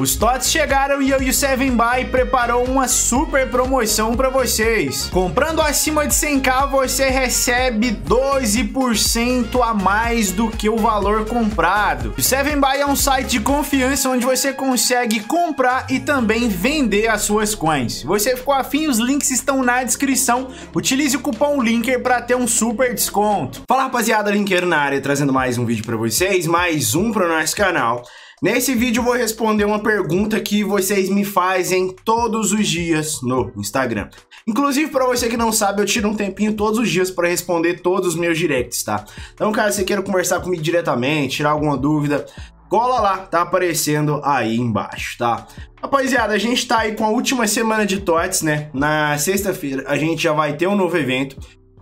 Os TOTS chegaram e eu e o 7buy preparou uma super promoção para vocês. Comprando acima de 100k você recebe 12% a mais do que o valor comprado. O 7buy é um site de confiança onde você consegue comprar e também vender as suas coins. Se você ficou afim, os links estão na descrição. Utilize o cupom LINKER para ter um super desconto. Fala rapaziada, Linker na área, trazendo mais um vídeo para vocês, mais um para o nosso canal. Nesse vídeo eu vou responder uma pergunta que vocês me fazem todos os dias no Instagram. Inclusive, para você que não sabe, eu tiro um tempinho todos os dias para responder todos os meus directs, tá? Então, caso você queira conversar comigo diretamente, tirar alguma dúvida, cola lá, tá aparecendo aí embaixo, tá? Rapaziada, a gente tá aí com a última semana de TOTS, né? Na sexta-feira a gente já vai ter um novo evento.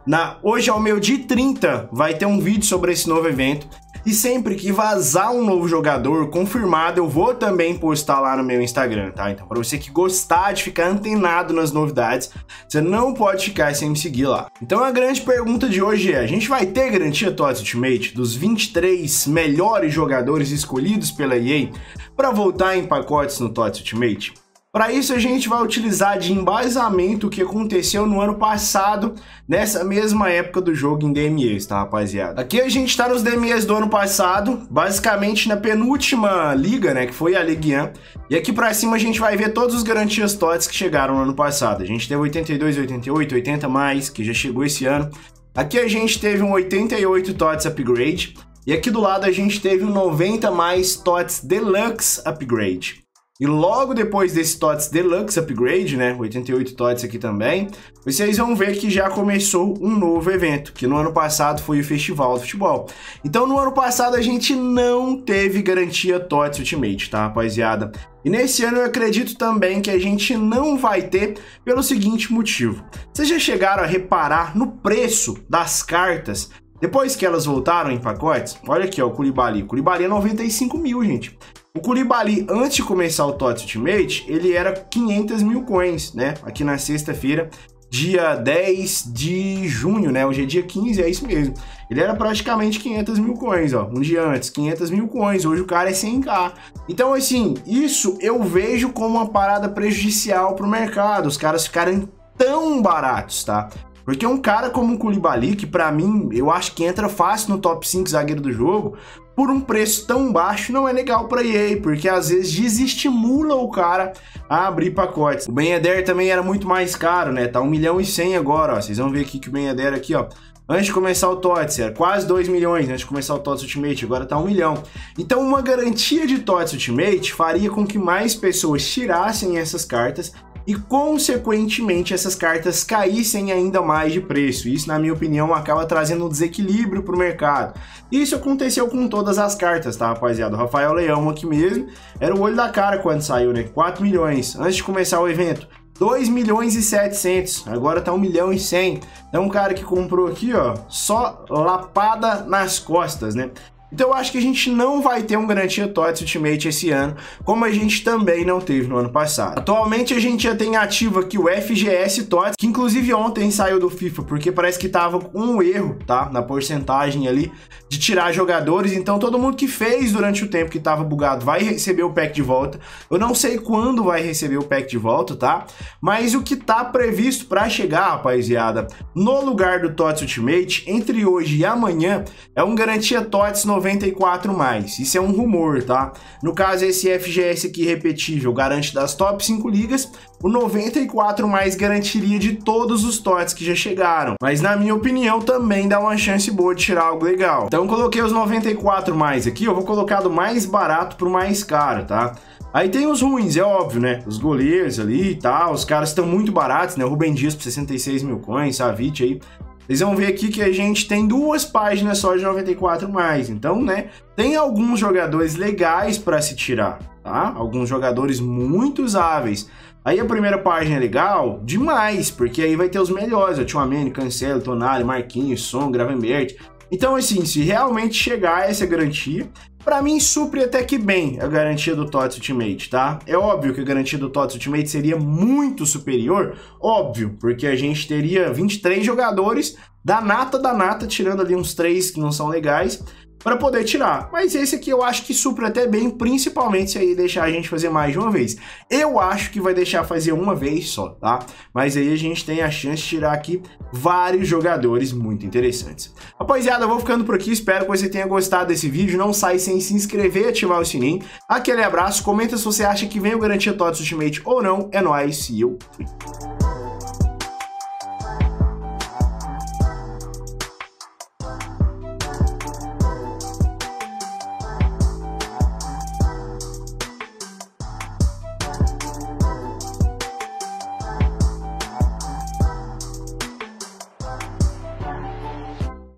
Hoje, ao meio-dia 30, vai ter um vídeo sobre esse novo evento. E sempre que vazar um novo jogador confirmado, eu vou também postar lá no meu Instagram, tá? Então, para você que gostar de ficar antenado nas novidades, você não pode ficar sem me seguir lá. Então, a grande pergunta de hoje é: a gente vai ter garantia TOTS Ultimate dos 23 melhores jogadores escolhidos pela EA para voltar em pacotes no TOTS Ultimate? Para isso, a gente vai utilizar de embasamento o que aconteceu no ano passado, nessa mesma época do jogo em DMEs, tá, rapaziada? Aqui a gente tá nos DMEs do ano passado, basicamente na penúltima liga, né, que foi a Ligue 1. E aqui pra cima a gente vai ver todos os garantias TOTS que chegaram no ano passado. A gente teve 82, 88, 80 mais, que já chegou esse ano. Aqui a gente teve um 88 TOTS Upgrade. E aqui do lado a gente teve um 90 mais TOTS Deluxe Upgrade. E logo depois desse TOTS Deluxe Upgrade, né, 88 TOTS aqui também, vocês vão ver que já começou um novo evento, que no ano passado foi o Festival do Futebol. Então no ano passado a gente não teve garantia TOTS Ultimate, tá, rapaziada? E nesse ano eu acredito também que a gente não vai ter pelo seguinte motivo. Vocês já chegaram a reparar no preço das cartas depois que elas voltaram em pacotes? Olha aqui, ó, o Koulibaly. O Koulibaly é 95 mil, gente. O Koulibaly, antes de começar o TOTS Ultimate, ele era 500 mil coins, né? Aqui na sexta-feira, dia 10 de junho, né? Hoje é dia 15, é isso mesmo. Ele era praticamente 500 mil coins, ó. Um dia antes, 500 mil coins. Hoje o cara é 100k. Então, assim, isso eu vejo como uma parada prejudicial pro mercado. Os caras ficarem tão baratos, tá? Porque um cara como o Koulibaly, que pra mim, eu acho que entra fácil no top 5 zagueiro do jogo, por um preço tão baixo, não é legal pra EA, porque às vezes desestimula o cara a abrir pacotes. O Ben Yedder também era muito mais caro, né? Tá 1 milhão e 100 agora, ó. Vocês vão ver aqui que o Ben Yedder aqui, ó, antes de começar o TOTS, era quase 2 milhões antes de começar o TOTS Ultimate, agora tá 1 milhão. Então uma garantia de TOTS Ultimate faria com que mais pessoas tirassem essas cartas e, consequentemente, essas cartas caíssem ainda mais de preço. Isso, na minha opinião, acaba trazendo um desequilíbrio para o mercado. Isso aconteceu com todas as cartas, tá, rapaziada? O Rafael Leão aqui mesmo era o olho da cara quando saiu, né? 4 milhões. Antes de começar o evento, 2 milhões e 700. Agora tá 1 milhão e 100. Então, um cara que comprou aqui, ó, só lapada nas costas, né? Então eu acho que a gente não vai ter um garantia TOTS Ultimate esse ano, como a gente também não teve no ano passado. Atualmente a gente já tem ativo aqui o FGS TOTS, que inclusive ontem saiu do FIFA, porque parece que tava com um erro, tá? Na porcentagem ali de tirar jogadores, então todo mundo que fez durante o tempo que tava bugado vai receber o pack de volta. Eu não sei quando vai receber o pack de volta, tá? Mas o que tá previsto para chegar, rapaziada, no lugar do TOTS Ultimate, entre hoje e amanhã, é um garantia TOTS 94 mais. Isso é um rumor, tá? No caso, esse FGS aqui repetível garante das top 5 ligas, o 94 mais garantiria de todos os TOTS que já chegaram. Mas na minha opinião também dá uma chance boa de tirar algo legal. Então coloquei os 94 mais aqui, eu vou colocar do mais barato pro mais caro, tá? Aí tem os ruins, é óbvio, né? Os goleiros ali e tal, os caras estão muito baratos, né? O Rubem Dias por 66 mil coins, Savic aí. Vocês vão ver aqui que a gente tem 2 páginas só de 94 mais. Então, né, tem alguns jogadores legais para se tirar, tá? Alguns jogadores muito usáveis. Aí a primeira página é legal demais, porque aí vai ter os melhores, o Tchouaméni, Cancelo, Tonali, Marquinhos, Son, Gravenberch. Então, assim, se realmente chegar essa garantia, pra mim supre até que bem a garantia do TOTS Ultimate, tá? É óbvio que a garantia do TOTS Ultimate seria muito superior, óbvio, porque a gente teria 23 jogadores da nata, tirando ali uns 3 que não são legais, para poder tirar. Mas esse aqui eu acho que supra até bem, principalmente se aí deixar a gente fazer mais de uma vez. Eu acho que vai deixar fazer uma vez só, tá? Mas aí a gente tem a chance de tirar aqui vários jogadores muito interessantes. Rapaziada, eu vou ficando por aqui, espero que você tenha gostado desse vídeo. Não sai sem se inscrever e ativar o sininho. Aquele abraço, comenta se você acha que vem o Garantia TOTS Ultimate ou não. É nóis e eu fui.